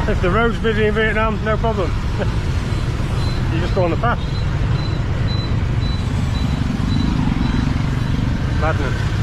If the road's busy in Vietnam, no problem. You just go on the path. Madness.